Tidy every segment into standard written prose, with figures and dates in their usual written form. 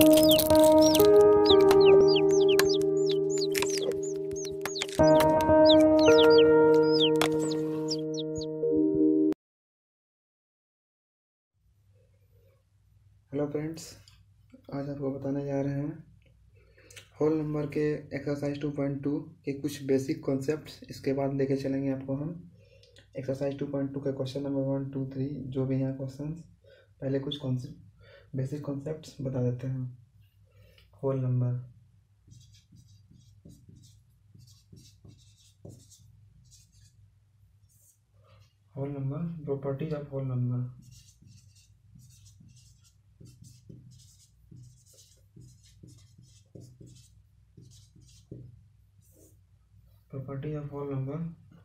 Hello friends, आज आपको बताने जा रहे हैं होल नंबर के एक्सरसाइज 2.2 के कुछ बेसिक कॉन्सेप्ट्स। इसके बाद लेके चलेंगे आपको हम एक्सरसाइज 2.2 के क्वेश्चन नंबर 1, 2, 3 जो भी हैं क्वेश्चन। पहले कुछ बेसिक कॉन्सेप्ट्स बता देते हैं। Whole number, properties of whole number. Property of whole number.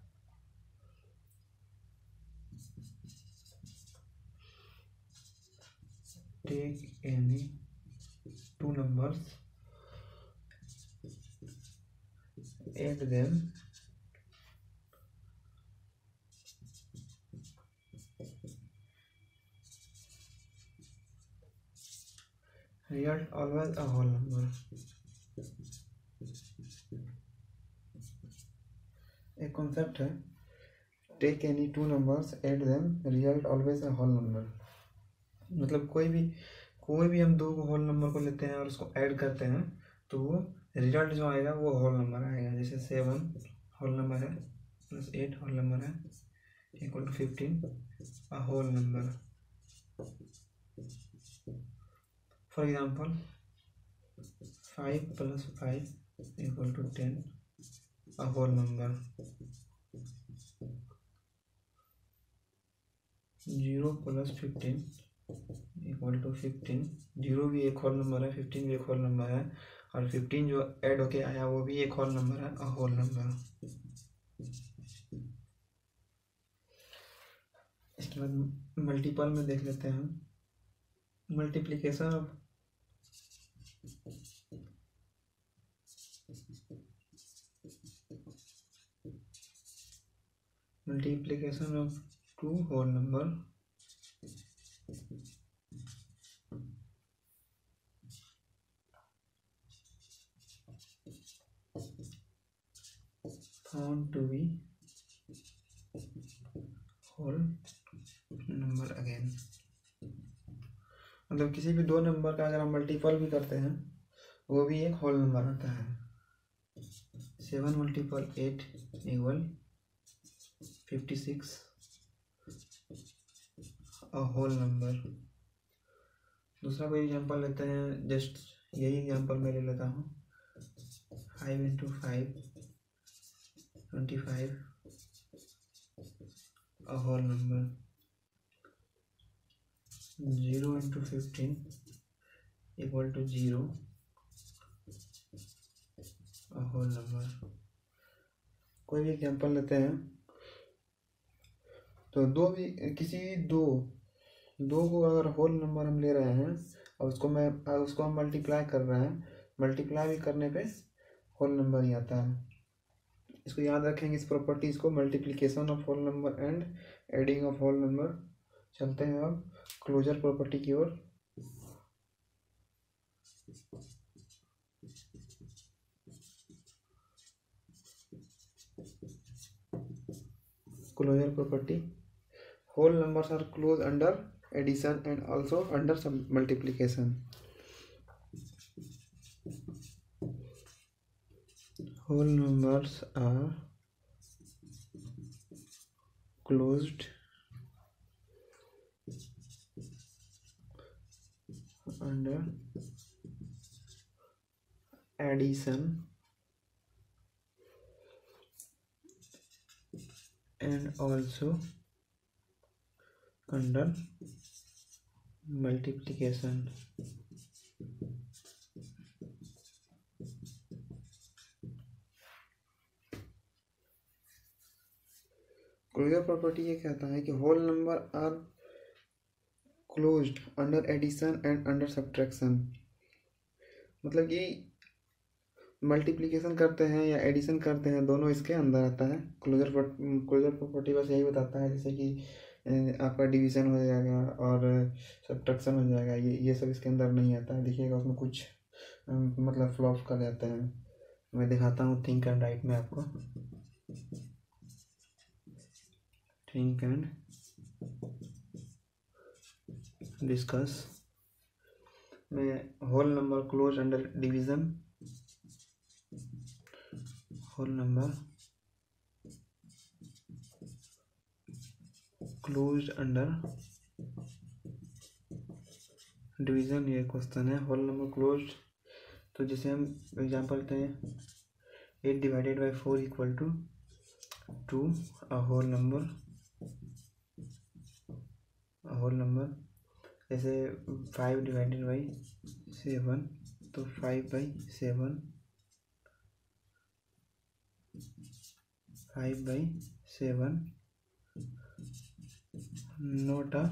Take any two numbers, add them, result always a whole number. एक कॉन्सेप्ट है, take any two numbers add them result always a whole number. मतलब कोई भी हम दो whole number को लेते हैं और उसको ऐड करते हैं तो वो रिजल्ट जो आएगा वो होल नंबर आएगा। जैसे 7 होल नंबर है प्लस 8 होल नंबर है equal to 15 a whole number. For example 5 + 5 = 10 a whole number. 0 + 15 = 15। 0 भी एक होल नंबर है, 15 भी एक होल नंबर है, और 15 जो ऐड होके आया वो भी एक होल नंबर है, अ होल नंबर। इसके बाद मल्टीपल में देख लेते हैं। Multiplication of two whole number found to be whole number again। मतलब किसी भी दो नंबर का अगर हम मल्टीपल भी करते हैं वो भी एक होल नंबर होता है। 7 × 8 = 56 अ होल नंबर। दूसरा कोई एग्जांपल लेते हैं, जस्ट यही एग्जांपल मैं ले लेता हूँ। 5 × 5 25 a whole number. 0 × 15 = 0 a whole number. कोई भी एग्जांपल लेते हैं तो दो को अगर होल नंबर हम ले रहे हैं और उसको हम मल्टीप्लाई कर रहे हैं, मल्टीप्लाई भी करने पे होल नंबर ही आता है। इसको याद रखेंगे, इस प्रॉपर्टीज को, multiplication of whole number and adding of whole number. चलते हैं अब क्लोजर प्रॉपर्टी की ओर। Closure property, whole numbers are closed under addition and also under some multiplication। whole numbers are closed under addition and also under multiplication। Closure property ये कहता है कि whole number are closed under addition and under subtraction. मतलब कि multiplication करते हैं या addition करते हैं, दोनों इसके अंदर आता है। क्लोजर प्रॉपर्टी बस यही बताता है, जैसे कि आपका डिवीज़न हो जाएगा और सब्ट्रैक्शन हो जाएगा, ये सब इसके अंदर नहीं आता है। देखिएगा उसमें कुछ मतलब फ्लॉप कर जाते हैं। मैं दिखाता हूँ थिंक एंड राइट में आपको। थिंक एंड डिस्कस में whole number close under division, whole number close under division, ये क्वेश्चन है। होल नंबर क्लोज, तो जैसे हम एग्जांपल लेते हैं 8 divided by 4 equal to 2, a whole number जैसे 5 डिवाइडेड बाई 7, तो 5/7, 5/7 नोट अ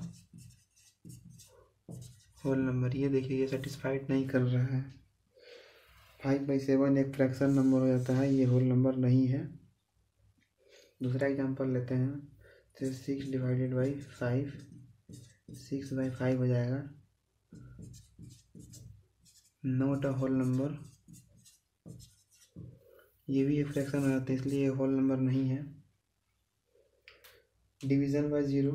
होल नंबर। ये देखिए ये सेटिस्फाइड नहीं कर रहा है। 5/7 एक फ्रैक्शन नंबर हो जाता है, ये होल नंबर नहीं है। दूसरा एग्जांपल लेते हैं, जैसे 6 डिवाइडेड बाई 5, 6/5 हो जाएगा, नॉट अ होल नंबर। ये भी एक फ्रैक्शन हो जाता है, इसलिए ये होल नंबर नहीं है। Division by 0,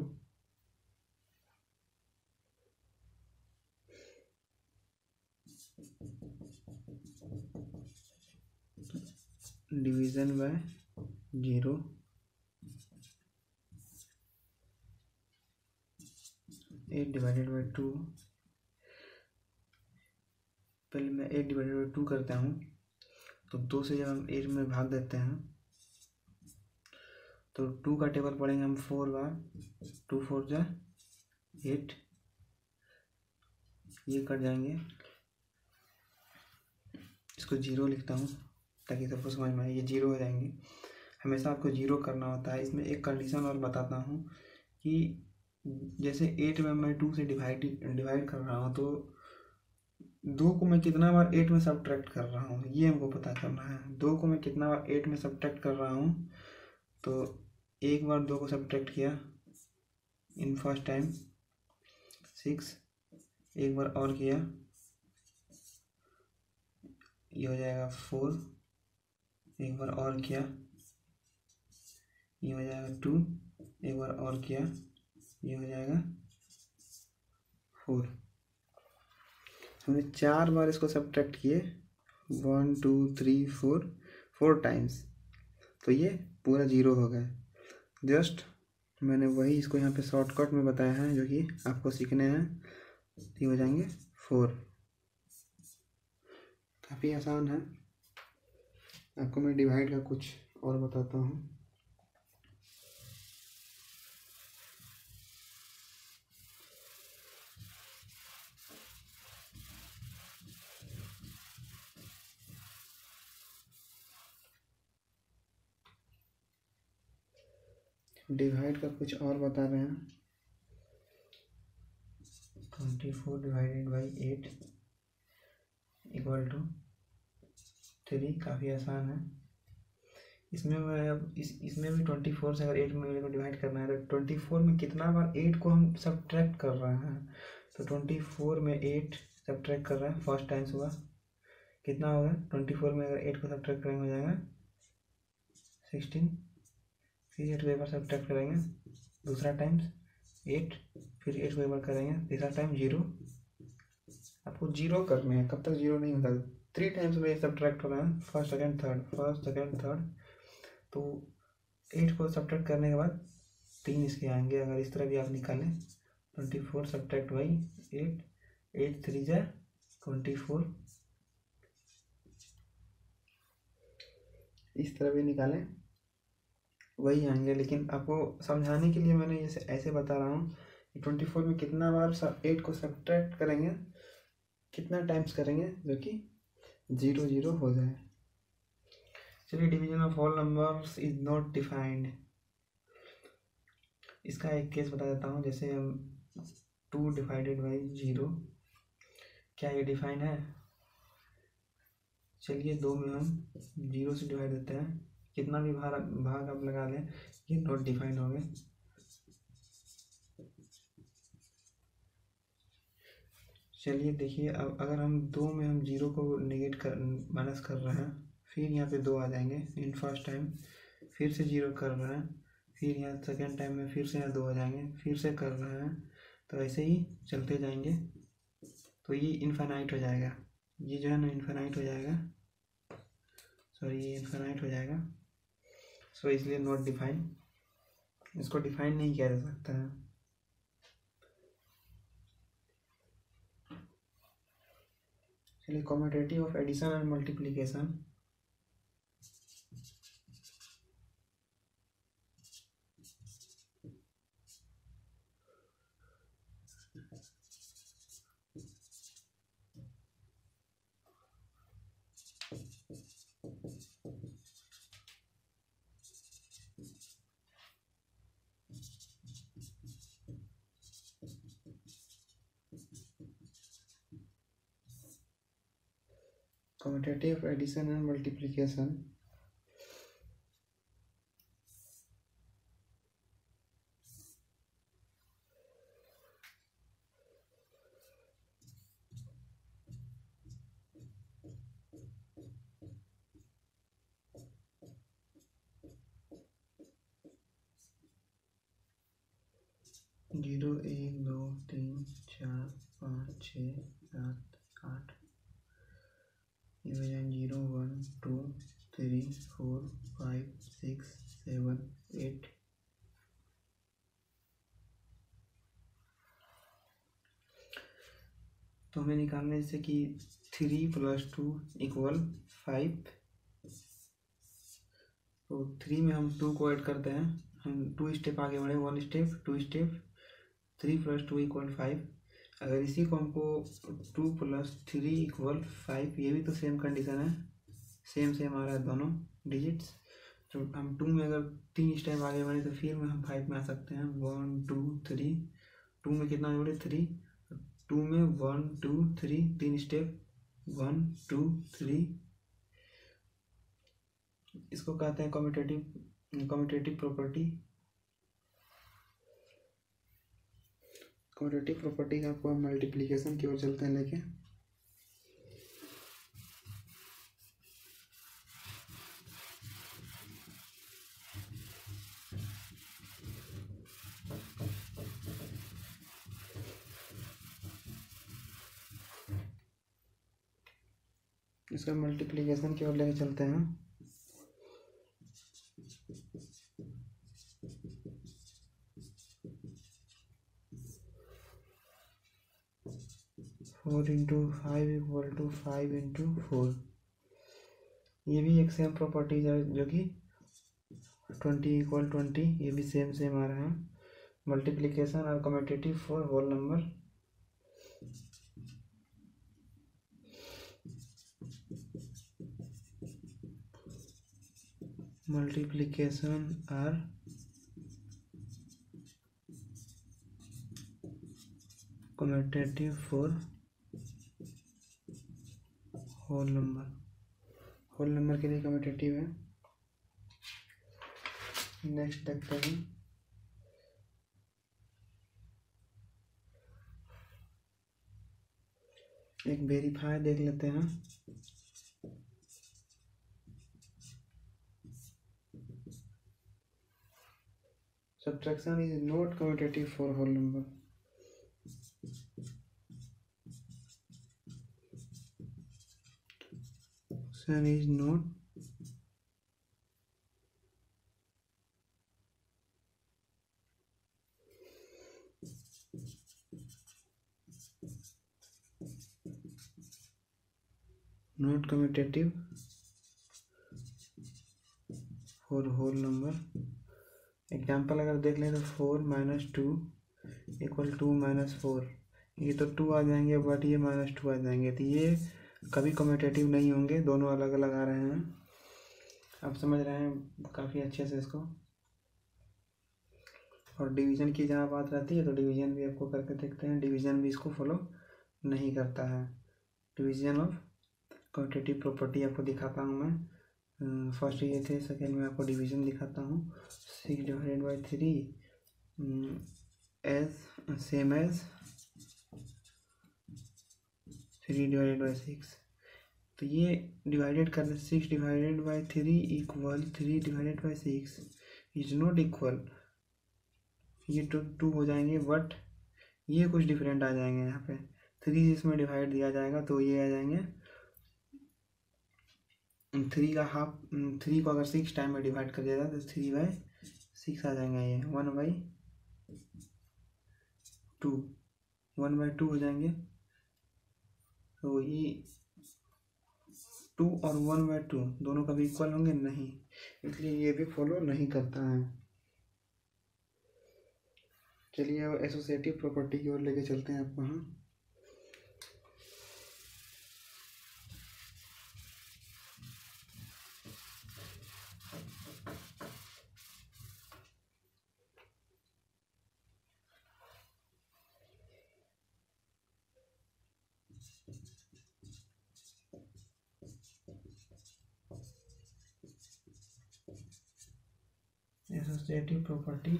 division by 0, 8 divided by 2, पहले मैं 8 डिवाइडेड बाई 2 करता हूँ, तो 2 से जब हम 8 में भाग देते हैं तो 2 का टेबल पढ़ेंगे हम 4 बार, 2 4 जा 8, ये कट जाएंगे। इसको 0 लिखता हूँ ताकि सबको समझ में आए, ये 0 हो जाएंगे। हमेशा आपको 0 करना होता है। इसमें एक कंडीशन और बताता हूँ कि जैसे 8 में मैं 2 से डिवाइड कर रहा हूँ, तो 2 को मैं कितना बार 8 में सब्ट्रैक्ट कर रहा हूँ ये हमको पता करना है। 2 को मैं कितना बार 8 में सब्ट्रैक्ट कर रहा हूँ, तो एक बार 2 को सब्ट्रैक्ट किया इन फर्स्ट टाइम 6, एक बार और किया, ये हो जाएगा 4, एक बार और किया, ये हो जाएगा 2, एक बार और किया, ये हो जाएगा 4। हमने 4 बार इसको सब्ट्रैक्ट किए, 1 2 3 4, 4 टाइम्स, तो ये पूरा 0 हो गया। जस्ट मैंने वही इसको यहाँ पे शॉर्टकट में बताया है जो कि आपको सीखने हैं। ये हो जाएंगे 4, काफ़ी आसान है। आपको मैं डिवाइड का कुछ और बताता हूँ। डिवाइड का कुछ और बता रहे हैं। 24 डिवाइडेड बाई 8 इक्वल टू 3, काफ़ी आसान है। इसमें मैं अब इसमें भी 24 से अगर 8 में मेरे को डिवाइड करना है, तो 24 में कितना बार 8 को हम सब्ट्रैक्ट कर रहे हैं, तो 24 में 8 सब्ट्रैक्ट कर रहे हैं फर्स्ट टाइम्स हुआ, कितना होगा 24 में अगर 8 को सब्ट्रैक्ट करेंगे हो जाएगा 16, फिर 8 को एक बार सब्ट्रैक्ट करेंगे दूसरा टाइम्स 8, फिर 8 को एक बार करेंगे तीसरा टाइम 0। आपको 0 करने हैं, कब तक 0 नहीं होता, 3 टाइम्स में सब्ट्रैक्ट हो रहा है, फर्स्ट सेकेंड थर्ड, तो 8 को सब्ट्रैक्ट करने के बाद 3 इसके आएंगे। अगर इस तरह भी आप निकालें 24 सब्ट्रैक्ट बाई 8, 8 3 जा 24, इस तरह भी निकालें वही आएंगे। लेकिन आपको समझाने के लिए मैंने जैसे ऐसे बता रहा हूँ कि 24 में कितना बार 8 को सब्ट्रैक्ट करेंगे, कितना टाइम्स करेंगे जो कि 0 0 हो जाए। चलिए, division of whole numbers is not defined, इसका एक केस बता देता हूँ। जैसे हम 2 डिवाइडेड बाई 0, क्या ये डिफाइन है? चलिए 2 में हम 0 से डिवाइड देते हैं, कितना भी भाग आप लगा लें ये नॉट डिफाइंड हो गए। चलिए देखिए, अब अगर हम दो में हम जीरो को नेगेट कर माइनस कर रहे हैं, फिर यहाँ पे दो आ जाएंगे इन फर्स्ट टाइम, फिर से जीरो कर रहे हैं, फिर यहाँ सेकेंड टाइम में फिर से यहाँ दो आ जाएंगे, फिर से कर रहे हैं, तो ऐसे ही चलते जाएंगे। तो ये इनफाइनाइट हो जाएगा, ये जो है ना इनफाइनाइट हो जाएगा, सॉरी ये इनफाइनाइट हो जाएगा। सो इसलिए नॉट डिफाइन, इसको डिफाइन नहीं किया जा सकता है। चलिए commutative of addition and multiplication. Commutative of addition and multiplication. Zero एक दो तीन चार पाँच छः सात आठ, ये हो जाए zero one two three four five six seven eight. तो हमें निकालना है जैसे कि 3 + 2 = 5। तो 3 में हम 2 को ऐड करते हैं, हम 2 स्टेप आगे बढ़े, 1 स्टेप 2 स्टेप, 3 + 2 = 5। अगर इसी को हमको 2 + 3 = 5, ये भी तो सेम कंडीशन है, सेम आ रहा है दोनों डिजिट्स। तो हम 2 में अगर 3 स्टेप आगे बढ़े तो फिर में हम 5 में आ सकते हैं। 1 2 3, 2 में कितना जोड़े 3, 2 में 1 2 3 3 स्टेप 1 2 3। इसको कहते हैं कम्यूटेटिव प्रॉपर्टी। कम्यूटेटिव प्रॉपर्टी का आपको हम मल्टीप्लिकेशन की ओर चलते हैं लेके। इसका मल्टीप्लिकेशन की ओर लेके चलते हैं। Four into 5 = 5 × 4। ये भी एक सेम प्रॉपर्टीज है जो कि 20 = 20, ये भी सेम आ रहा है। मल्टीप्लिकेशन और commutative for whole number. Multiplication और commutative for whole number. Whole number के लिए कम्यूटेटिव है। नेक्स्ट देखते हैं, एक वेरीफाई देख लेते हैं। Subtraction is not commutative for whole number. Subtraction is not commutative for whole number। Example अगर देख लें तो 4 - 2 = 2 - 4, ये तो 2 आ जाएंगे, बट ये -2 आ जाएंगे, तो ये कभी कम्यूटेटिव नहीं होंगे, दोनों अलग अलग आ रहे हैं। आप समझ रहे हैं काफ़ी अच्छे से इसको। और डिवीज़न की जहाँ बात रहती है तो डिवीज़न भी आपको करके देखते हैं, डिवीज़न भी इसको फॉलो नहीं करता है। डिवीज़न ऑफ कम्यूटेटिव प्रॉपर्टी आपको दिखाता हूँ मैं। फर्स्ट ये थे, सेकेंड में आपको डिवीज़न दिखाता हूँ। 6/3 एज सेम एज 3/6। तो ये डिवाइडेड कर दें, 6/3 इक्वल 3/6 इज नॉट इक्वल, ये टू हो जाएंगे, बट ये कुछ डिफरेंट आ जाएंगे। यहाँ पे 3 इसमें डिवाइड दिया जाएगा तो ये आ जाएंगे 3 का हाफ, 3 को अगर 6 टाइम में डिवाइड कर दिया जाए तो 3/6 आ जाएंगे। ये 1/2 हो जाएंगे। तो ये 2 और 1/2 दोनों कभी इक्वल होंगे नहीं, इसलिए ये भी फॉलो नहीं करता है। चलिए अब एसोसिएटिव प्रॉपर्टी की ओर लेके चलते हैं आपको। हम एसोसिएटिव प्रॉपर्टी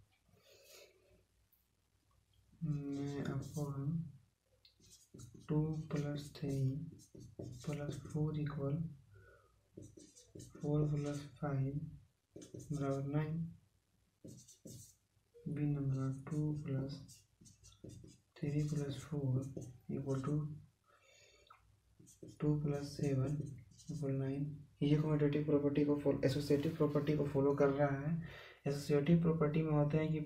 में आपको हम 2 + 3 + 4 इक्वल 4 + 5 = 9। B number 2 + 3 + 4 = 2 + 7 = 9। ये कम्यूटेटिव प्रॉपर्टी को एसोसिएटिव प्रॉपर्टी को फॉलो कर रहा है। एसोसिएटिव प्रॉपर्टी में होता है कि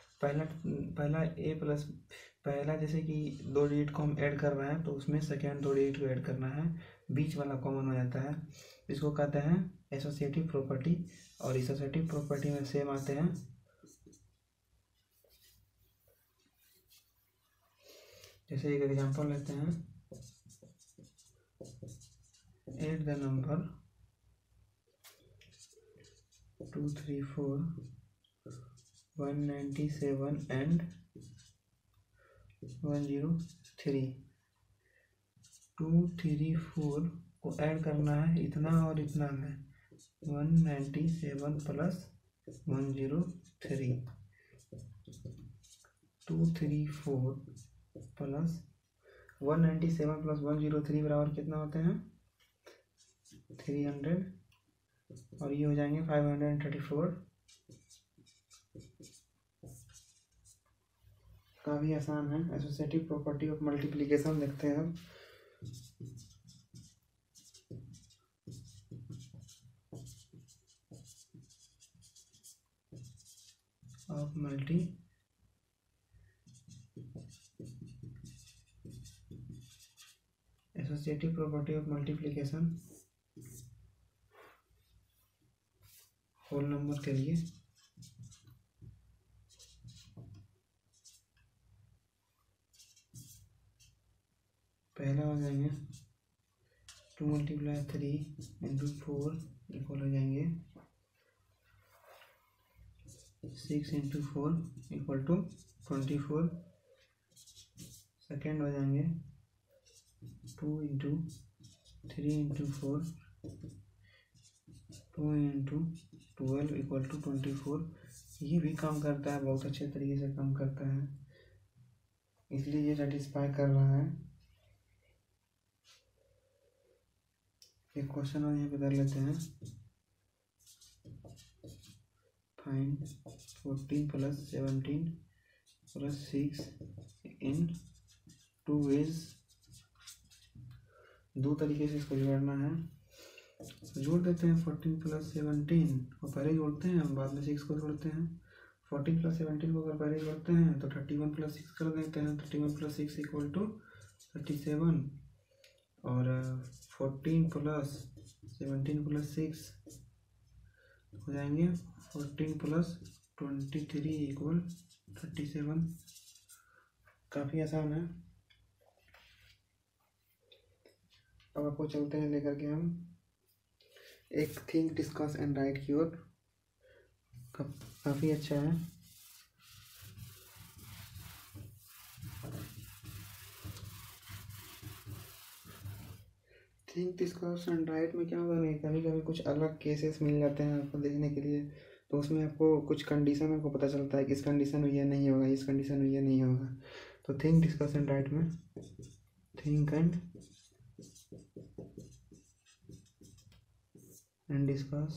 पहला जैसे कि 2 डिजिट को हम ऐड कर रहे हैं तो उसमें सेकेंड 2 डिजिट को ऐड करना है, बीच वाला कॉमन हो जाता है, इसको कहते हैं एसोसिएटिव प्रॉपर्टी। और एसोसिएटिव प्रॉपर्टी में सेम आते हैं। जैसे एक एग्जांपल लेते हैं, ऐड द नंबर 234 197 and 103। 234 को ऐड करना है इतना और इतना में, 197 + 103। 234 + 197 + 103 बराबर कितना होते हैं? 300। और ये हो जाएंगे 534। काफ़ी आसान है। एसोसिएटिव प्रॉपर्टी ऑफ मल्टीप्लिकेशन देखते हैं हम। Of multi associative property of multiplication whole number के लिए पहला हो जाएंगे 2 × 3 × 4 इक्वल हो जाएंगे 6 × 4 = 24। सेकेंड हो जाएंगे 2 × 3 × 4 2 × 12 = 24। ये भी काम करता है, बहुत अच्छे तरीके से काम करता है, इसलिए ये सेटिस्फाई कर रहा है। एक क्वेश्चन और यहाँ पे कर लेते हैं। फाइंड 14 + 17 + 6 इन 2 ways। 2 तरीके से इसको जोड़ना है। जोड़ देते हैं 14 + 17 को पहले जोड़ते हैं, बाद में 6 को जोड़ते हैं। 14 + 17 को अगर पहले जोड़ते हैं तो 31 + 6 कर देते हैं। 31 + 6 = 37। और 14 + 17 + 6 हो जाएंगे 14 + 23 = 37। काफ़ी आसान है। अब आपको चलते हैं लेकर के हम एक थिंक डिस्कस एंड राइट की ओर। काफ़ी अच्छा है। थिंक डिस्कस एंड राइट में क्या होगा, नहीं कभी कभी कुछ अलग केसेस मिल जाते हैं आपको देखने के लिए, तो उसमें आपको कुछ कंडीशन आपको पता चलता है कि इस कंडीशन में ये नहीं होगा, इस कंडीशन में ये नहीं होगा। तो थिंक डिस्कस एंड राइट में think and discuss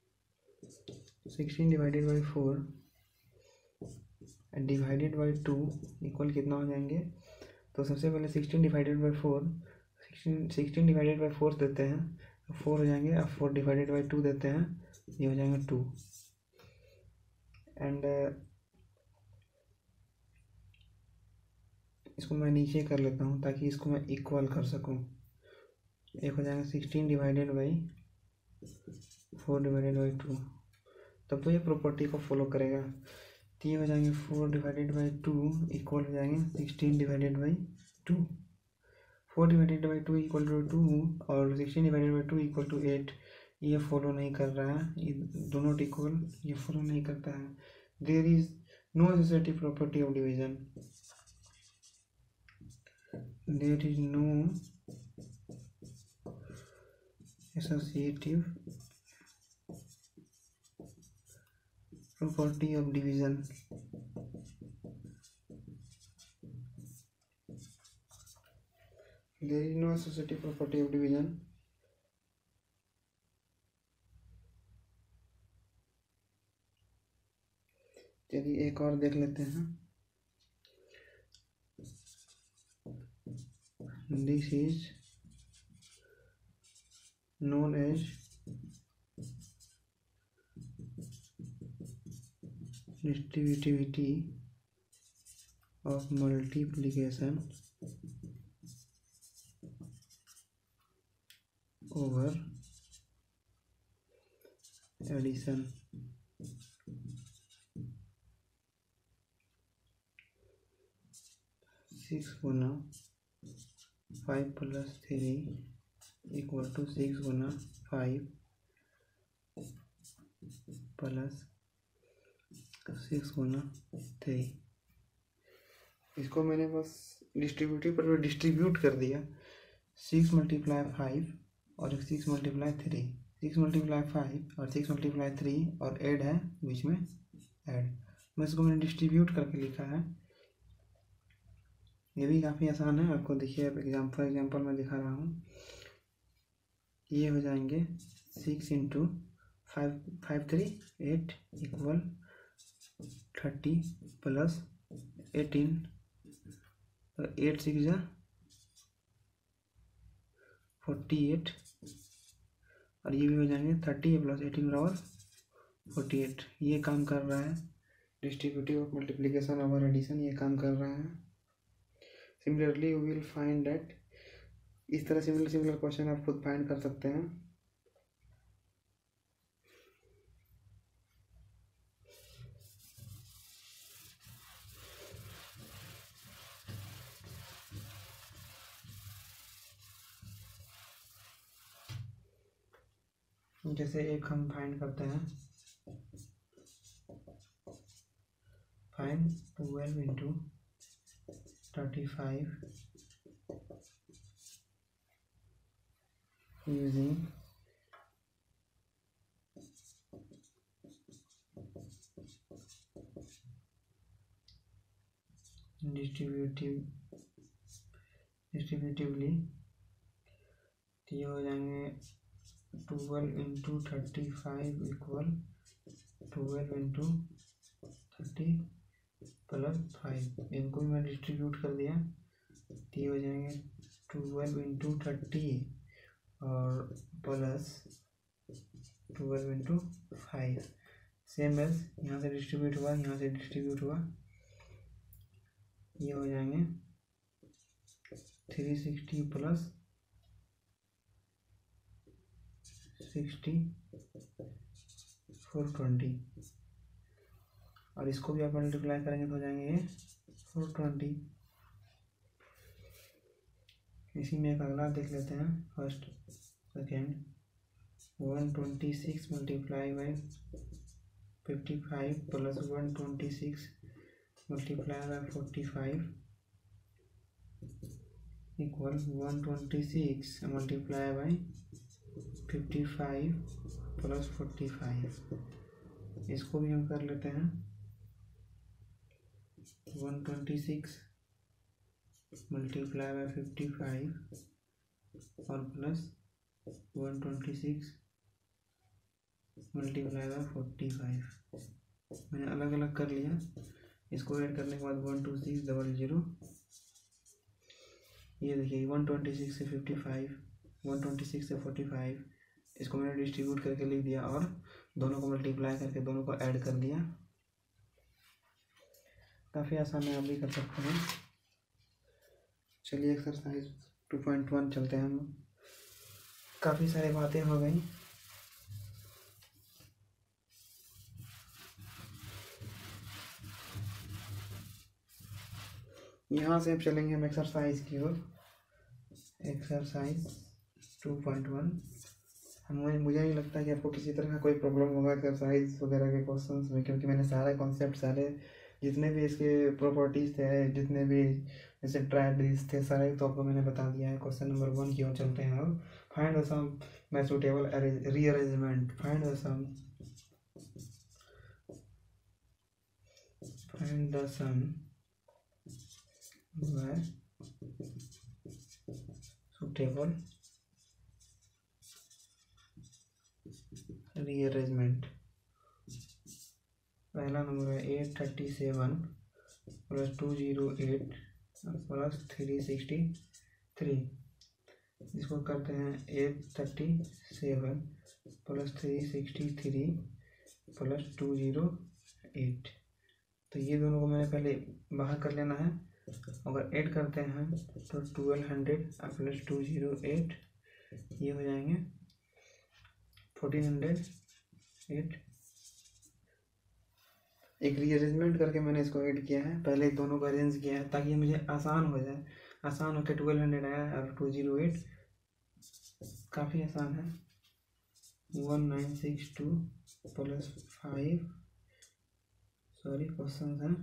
16 divided by 4 divided by 2 equal कितना हो जाएंगे। तो सबसे पहले 16 डिवाइडेड बाई 4 16 डिवाइडेड बाई 4 देते हैं, 4 हो जाएंगे। अब 4 डिवाइडेड बाई 2 देते हैं, ये हो जाएंगे 2। एंड इसको मैं नीचे कर लेता हूँ ताकि इसको मैं इक्वल कर सकूँ। एक हो जाएगा 16 डिवाइडेड बाई 4 डिवाइडेड बाई 2, तब तो ये प्रॉपर्टी को फॉलो करेगा। तो ये हो जाएंगे 4 डिवाइडेड बाई 2 इक्वल हो जाएंगे 16 divided by 2। 4 divided by 2 equal to 2 और 16 डिवाइडेड बाई 2 इक्वल टू 8। ये फॉलो नहीं कर रहा है, ये दोनों इक्वल ये फॉलो नहीं करता है। There is no associative property of division, there is no associative property of division। There is no associative property of division। चलिए एक और देख लेते हैं। This is known as distributivity of multiplication over addition। 6 गुना 5 प्लस 3 इक्वल टू 6 गुना 5 plus 6 गुना 3। इसको मैंने बस डिस्ट्रीब्यूटिव पर डिस्ट्रीब्यूट कर दिया। 6 मल्टीप्लाई 5 और 6 मल्टीप्लाई 3, 6 मल्टीप्लाई 5 और 6 मल्टीप्लाई 3 और ऐड है बीच में ऐड, मैं इसको मैंने डिस्ट्रीब्यूट करके लिखा है। ये भी काफ़ी आसान है, आपको देखिए एग्जाम्पल मैं दिखा रहा हूँ। ये हो जाएंगे 6 इंटू 5 3 8 इक्वल 30 प्लस 18 और 8 6 48 और ये भी हो जाएंगे 30 प्लस 18 बराबर 48। ये काम कर रहा है distributive of multiplication over addition, ये काम कर रहा है। Similarly you will find that, इस तरह सिमिलर क्वेश्चन आप खुद फाइंड कर सकते हैं। जैसे एक हम फाइंड करते हैं, फाइंड 12 इंटू 35 using डिस्ट्रीब्यूटिवली। तो ये हो जाएंगे 12 इंटू 35 इक्वल 12 इंटू 30 प्लस 5। इनको भी मैं डिस्ट्रीब्यूट कर दिया, तो ये हो जाएंगे 12 इंटू 30 और प्लस 12 इंटू 5। सेम एज यहाँ से डिस्ट्रीब्यूट हुआ, यहाँ से डिस्ट्रीब्यूट हुआ, ये हो जाएंगे 360 प्लस 60 420 और इसको भी आप मल्टीप्लाई करेंगे तो हो जाएंगे ये 420। इसी में एक अगला देख लेते हैं, first second. 126 multiply by 55 plus 126 multiply by 45 equal 126 multiply by 55 plus 45। इसको भी हम कर लेते हैं। 126 मल्टीप्लाई बाय 55 और प्लस 126 मल्टीप्लाई बाय 45। मैंने अलग अलग कर लिया। इसको ऐड करने के बाद 12600, ये देखिए 126 से 55, 126 से 45, इसको मैंने डिस्ट्रीब्यूट करके लिख दिया और दोनों को मल्टीप्लाई करके दोनों को ऐड कर दिया। काफ़ी आसान है, आप भी कर सकते हैं। चलिए एक्सरसाइज 2.1 चलते हैं हम। काफ़ी सारी बातें हो गई। यहाँ से अब चलेंगे हम एक्सरसाइज की ओर। एक्सरसाइज 2.1। मुझे नहीं लगता कि आपको किसी तरह का कोई प्रॉब्लम होगा एक्सरसाइज वगैरह के क्वेश्चंस में, क्योंकि मैंने सारे कॉन्सेप्ट, सारे जितने भी इसके प्रॉपर्टीज थे, जितने भी जैसे ट्रायड्स थे, सारे तो आपको मैंने बता दिया है। क्वेश्चन नंबर 1 की ओर चलते हैं अब। Find the sum by suitable rearrangement. Find the sum by suitable rearrangement. पहला नंबर है 837 प्लस 208 प्लस 363। इसको करते हैं 837 प्लस 363 प्लस 208। तो ये दोनों को मैंने पहले बाहर कर लेना है। अगर ऐड करते हैं तो 1200 प्लस 208 ये हो जाएंगे 1408। एक रीअरेंजमेंट करके मैंने इसको ऐड किया है। पहले दोनों को अरेंज किया है ताकि मुझे आसान हो जाए। आसान होकर 1200 आया और 208 काफ़ी आसान है। 1962 प्लस 5 क्वेश्चन है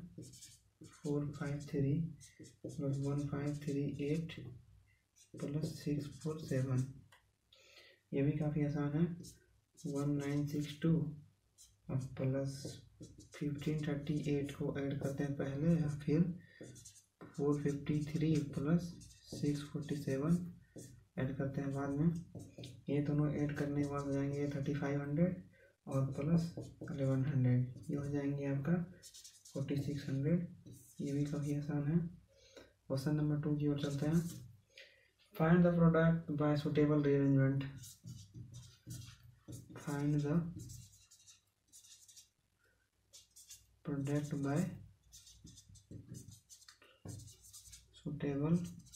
453 प्लस 1538 प्लस 647। ये भी काफ़ी आसान है। 1962 और प्लस 1538 को ऐड करते हैं पहले, या फिर 453 प्लस 647 ऐड करते हैं बाद में। ये दोनों ऐड करने के बाद हो जाएंगे 3500 और प्लस 1100, ये हो जाएंगे आपका 4600। ये भी काफ़ी आसान है। क्वेश्चन नंबर 2 की ओर चलते हैं। Find the product by suitable rearrangement. Find the product by suitable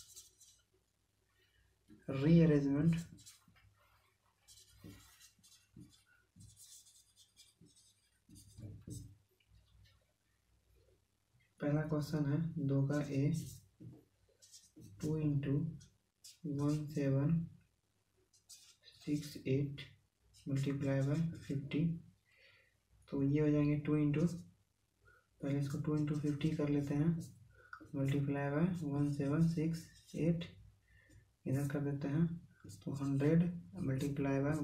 rearrangement. पहला क्वेश्चन है 2 का ए 2 × 1768 मल्टीप्लाई बाय 50। तो ये हो जाएंगे 2 × पहले इसको 2 × 50 कर लेते हैं मल्टीप्लाई बाय 1768 इधर कर देते हैं। तो 100 मल्टीप्लाई बाय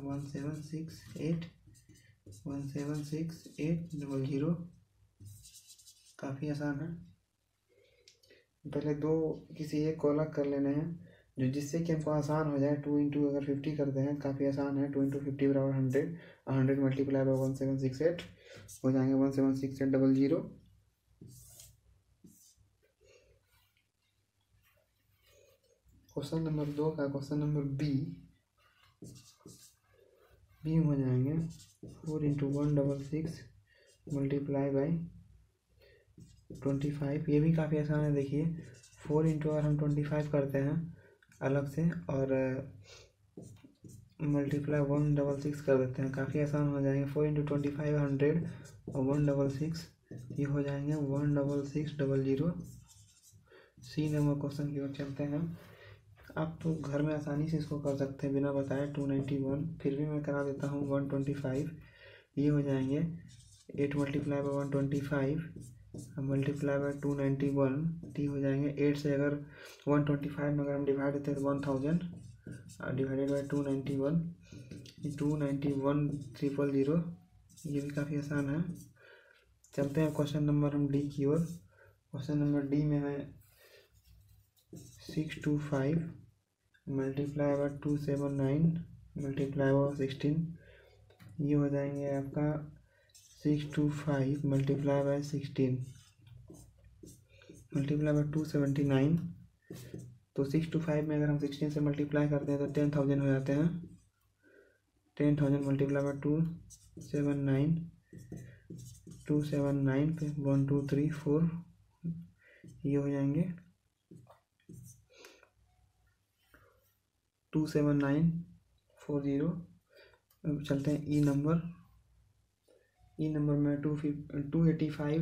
1768 काफ़ी आसान है। पहले दो किसी एक को अलग कर लेने हैं जो जिससे कि हमको आसान हो जाए। 2 × अगर 50 करते हैं काफ़ी आसान है। 2 × 50 बराबर 100, 100 मल्टीप्लाई बाय 1768 हो जाएंगे 176800। क्वेश्चन नंबर 2 का क्वेश्चन नंबर बी हो जाएंगे 4 × 166 मल्टीप्लाई बाय 25। ये भी काफ़ी आसान है। देखिए 4 × अगर हम 25 करते हैं अलग से और मल्टीप्लाई 166 कर देते हैं, काफ़ी आसान हो जाएंगे। 4 × 25 100 और 166 ये हो जाएंगे 16600। सी नंबर क्वेश्चन की ओर चलते हैं। आप तो घर में आसानी से इसको कर सकते हैं बिना बताए। 291 फिर भी मैं करा देता हूँ 125। ये हो जाएंगे 8 मल्टीप्लाई बाय 125 मल्टीप्लाई बाय 291 टी हो जाएंगे 8 से। अगर 125 में अगर हम डिवाइड देते हैं तो 1000 डिवाइडेड बाय 291 291,000। ये भी काफ़ी आसान है। चलते हैं क्वेश्चन नंबर हम डी की ओर। क्वेश्चन नंबर डी में है 625 मल्टीप्लाई बाय 279 मल्टीप्लाई बाय 16, ये हो जाएंगे आपका 625 मल्टीप्लाई बाय 16 मल्टीप्लाई बाय 279। तो 625 में अगर हम 16 से मल्टीप्लाई करते हैं तो 10,000 हो जाते हैं। 10,000 मल्टीप्लाई बाय 279 पे 1 2 3 4, ये हो जाएंगे 27940। अब चलते हैं ई नंबर में 285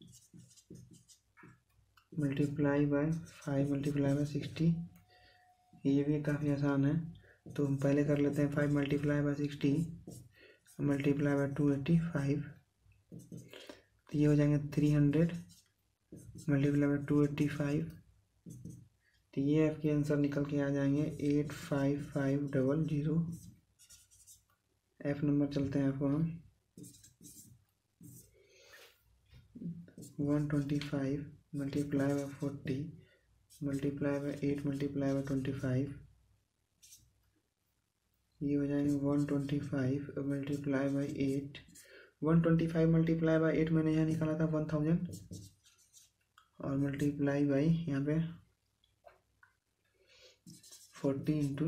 मल्टीप्लाई बाय 5 मल्टीप्लाई बाय 60, ये भी काफ़ी आसान है। तो हम पहले कर लेते हैं 5 मल्टीप्लाई बाय 60 मल्टीप्लाई बाय 285, तो ये हो जाएंगे 300 मल्टीप्लाई बाय 285, तो ये आपके आंसर निकल के आ जाएंगे 85500। एफ नंबर चलते हैं आपको हम 125 multiply by 40 multiply by 8 multiply by 25, ये हो जाएंगे 125 मल्टीप्लाई बाय 8। 125 मल्टीप्लाई बाय 8 मैंने यहाँ निकाला था 1000, और मल्टीप्लाई बाय यहाँ पे 40 इंटू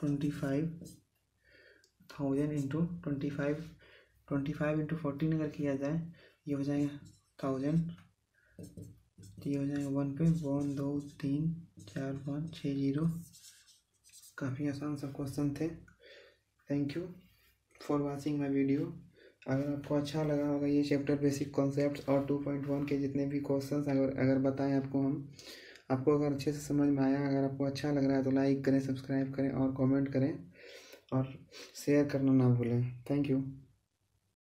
25,000 इंटू 25 इंटू 14 अगर किया जाए ये हो जाएगा 1000, तो ये हो जाएगा 1 पे 1 2 3 4 5 6 0। काफ़ी आसान सब क्वेश्चन थे। Thank you for watching my video. अगर आपको अच्छा लगा होगा ये चैप्टर बेसिक कॉन्सेप्ट्स और 2.1 के जितने भी क्वेश्चंस अगर बताएं आपको अगर अच्छे से समझ में आया, अगर आपको अच्छा लग रहा है तो लाइक करें, सब्सक्राइब करें और कमेंट करें और शेयर करना ना भूलें। Thank you.